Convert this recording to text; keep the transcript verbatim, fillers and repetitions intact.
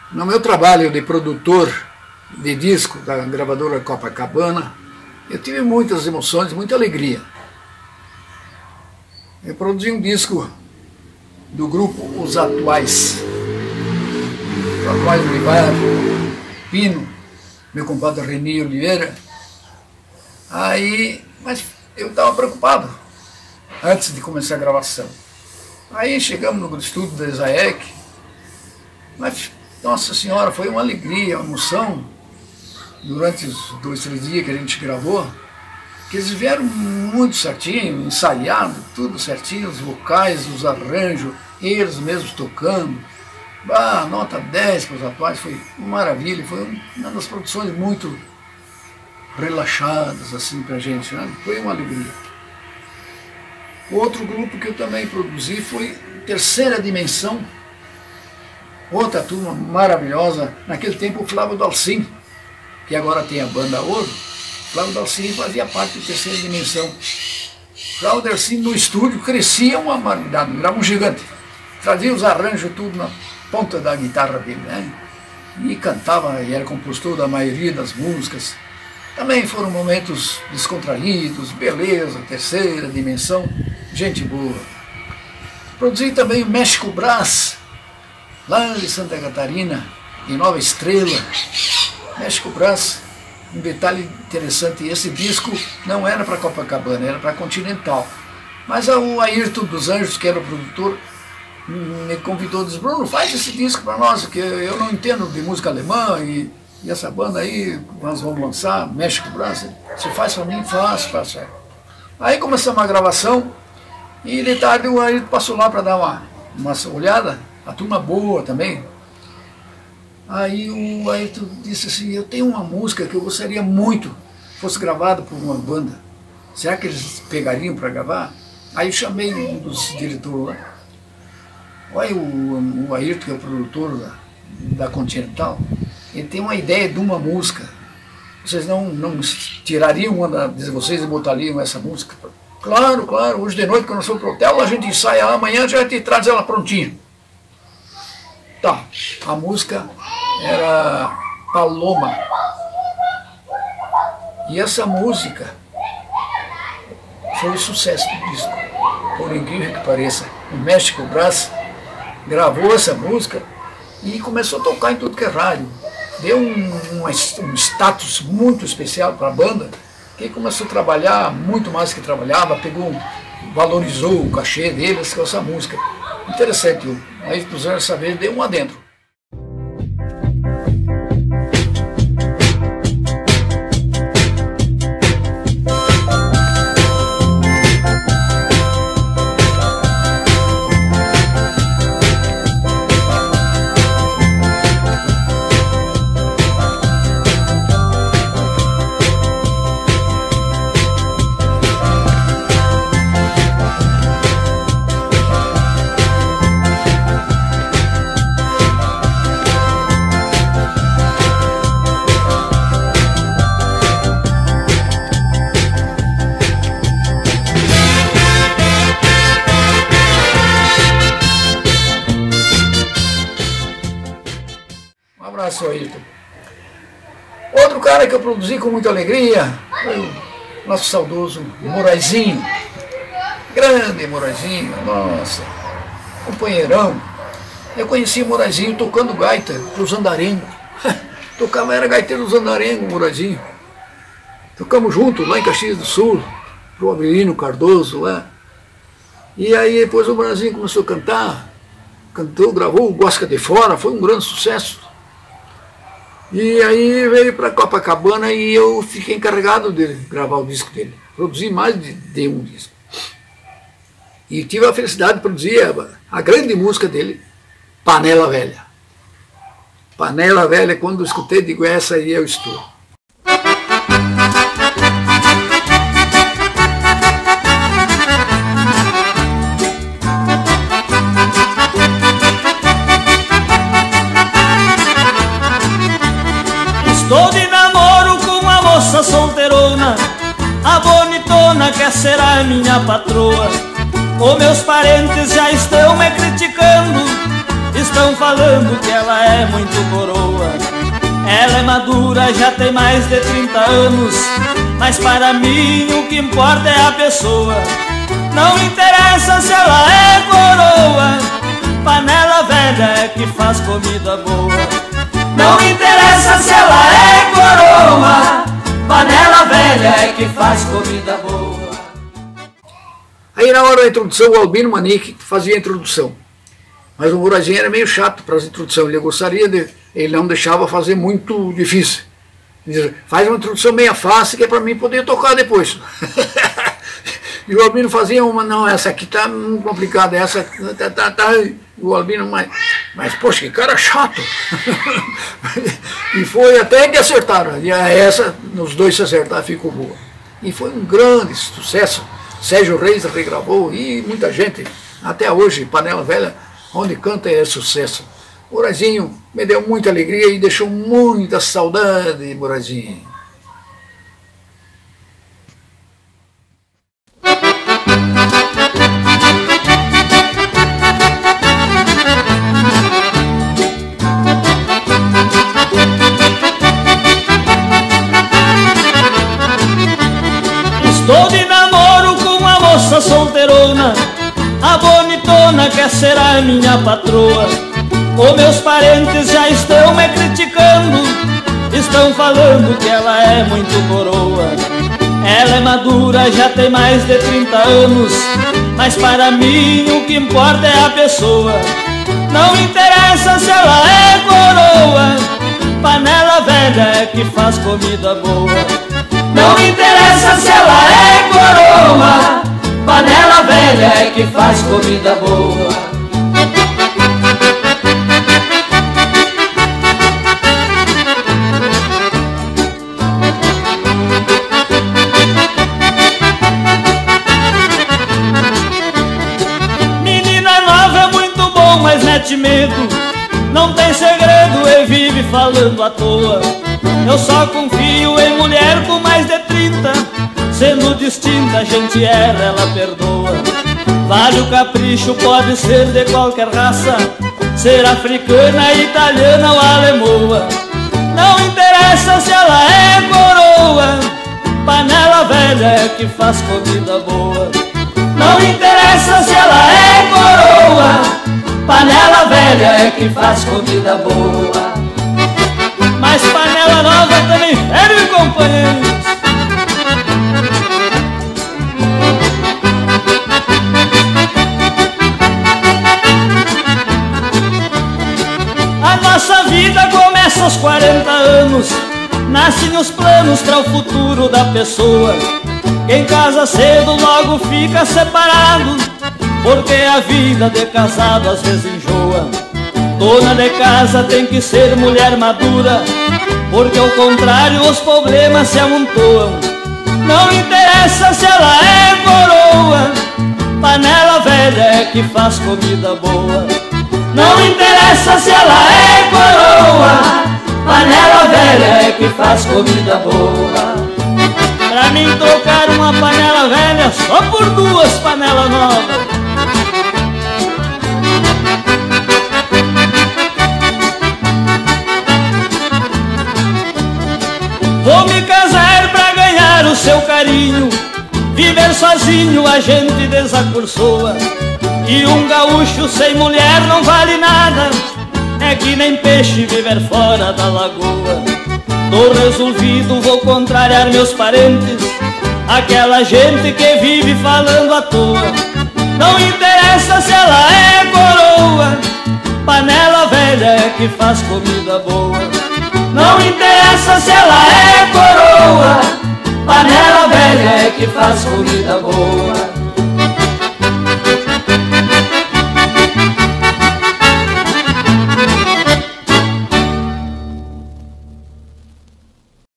No meu trabalho de produtor de disco da gravadora Copacabana, eu tive muitas emoções, muita alegria. Eu produzi um disco do grupo Os Atuais. Os Atuais Oliveira, Pino, meu compadre Reni Oliveira. Aí, mas eu estava preocupado antes de começar a gravação. Aí chegamos no estúdio da Isaek, mas, nossa senhora, foi uma alegria, uma emoção, durante os dois, três dias que a gente gravou, que eles vieram muito certinho, ensaiado, tudo certinho, os vocais, os arranjos, eles mesmos tocando. Ah, nota dez para Os Atuais, foi uma maravilha, foi uma das produções muito relaxadas assim pra gente, né? Foi uma alegria. Outro grupo que eu também produzi foi Terceira Dimensão, outra turma maravilhosa, naquele tempo o Flávio Dalcin, que agora tem a banda Ouro. Flávio Dalcin fazia parte da Terceira Dimensão. Flávio Dalcin no estúdio crescia uma maravilla, era um gigante, trazia os arranjos tudo na ponta da guitarra dele, né? E cantava, e era compositor da maioria das músicas. Também foram momentos descontraídos, beleza, Terceira Dimensão, gente boa. Produzi também o México Brás, lá de Santa Catarina, em Nova Estrela. México Brás, um detalhe interessante, esse disco não era para Copacabana, era para Continental. Mas o Ayrton dos Anjos, que era o produtor, me convidou, disse: Bruno, faz esse disco para nós, que eu não entendo de música alemã, e, e essa banda aí, nós vamos lançar, México Brás, se faz para mim, faz, faz. Aí começamos a gravação, e de tarde o Ayrton passou lá para dar uma, uma olhada, a turma boa também. Aí o Ayrton disse assim: eu tenho uma música que eu gostaria muito que fosse gravada por uma banda. Será que eles pegariam para gravar? Aí eu chamei um dos diretores lá. Olha, o, o Ayrton, que é o produtor da, da Continental, ele tem uma ideia de uma música. Vocês não, não tirariam uma de vocês e botariam essa música? Claro, claro, hoje de noite quando eu for pro hotel a gente ensaia, amanhã já te traz ela prontinha. Tá, a música era Paloma. E essa música foi o sucesso do disco, por incrível que pareça. O México Brás gravou essa música e começou a tocar em tudo que é rádio. Deu um, um, um status muito especial para a banda, que começou a trabalhar muito mais que trabalhava, pegou, valorizou o cachê deles com essa música. Interessante, aí puseram essa vez, deu um adentro. Ayrton. Outro cara que eu produzi com muita alegria foi o nosso saudoso Moraizinho. Grande Moraizinho, nossa, companheirão. Eu conheci o Moraizinho tocando gaita dos Andarengos. Tocava, era gaiteiro dos Andarengos, Moraizinho. Tocamos juntos lá em Caxias do Sul, pro Avelino Cardoso lá. E aí depois o Moraizinho começou a cantar, cantou, gravou o Bosca de Fora, foi um grande sucesso. E aí veio para Copacabana e eu fiquei encarregado de gravar o disco dele. Produzi mais de, de um disco. E tive a felicidade de produzir a, a grande música dele, Panela Velha. Panela Velha, quando eu escutei, digo, essa aí eu estou. Estou de namoro com uma moça solteirona, a bonitona quer ser a minha patroa. Os meus parentes já estão me criticando, estão falando que ela é muito coroa. Ela é madura, já tem mais de trinta anos, mas para mim o que importa é a pessoa. Não interessa se ela é coroa, panela velha é que faz comida boa. Não interessa se ela é coroa, panela velha é que faz comida boa. Aí na hora da introdução, o Albino Manique fazia a introdução. Mas o Morazinho era meio chato para as introduções. Ele gostaria de... Ele não deixava fazer muito difícil. Ele dizia, faz uma introdução meio fácil que é para mim poder tocar depois. E o Albino fazia uma, não, essa aqui tá muito complicada, essa tá, tá, tá. O Albino, mas, mas poxa, que cara chato. E foi até que acertaram. E essa, nos dois se acertaram, ficou boa. E foi um grande sucesso. Sérgio Reis regravou e muita gente, até hoje, Panela Velha, onde canta é sucesso. Morazinho me deu muita alegria e deixou muita saudade, Morazinho. Estou de namoro com uma moça solteirona, a bonitona quer ser a minha patroa. Os meus parentes já estão me criticando, estão falando que ela é muito coroa. Ela é madura, já tem mais de trinta anos, mas para mim o que importa é a pessoa. Não interessa se ela é coroa, panela velha é que faz comida boa. Não interessa se ela é coroa, panela velha é que faz comida boa. Menina nova é muito bom, mas mete medo, não tem segredo e vive falando à toa. Eu só confio em mulher com mais de trinta, sendo distinta a gente erra, ela perdoa. Vale o capricho, pode ser de qualquer raça, ser africana, italiana ou alemoa. Não interessa se ela é coroa, panela velha é que faz comida boa. Não interessa se ela é coroa, panela velha é que faz comida boa. Mas panela nova também ferve, companheiros. A nossa vida começa aos quarenta anos, nascem os planos para o futuro da pessoa. Quem casa cedo logo fica separado, porque a vida de casado às vezes enjoa. Dona de casa tem que ser mulher madura, porque ao contrário os problemas se amontoam. Não interessa se ela é coroa, panela velha é que faz comida boa. Não interessa se ela é coroa, panela velha é que faz comida boa. Pra mim trocar uma panela velha só por duas panelas novas. Vou me casar pra ganhar o seu carinho, viver sozinho a gente desacursoa. E um gaúcho sem mulher não vale nada, é que nem peixe viver fora da lagoa. Tô resolvido, vou contrariar meus parentes, aquela gente que vive falando à toa. Não interessa se ela é coroa, panela velha é que faz comida boa. Não interessa se ela é coroa, panela velha é que faz comida boa.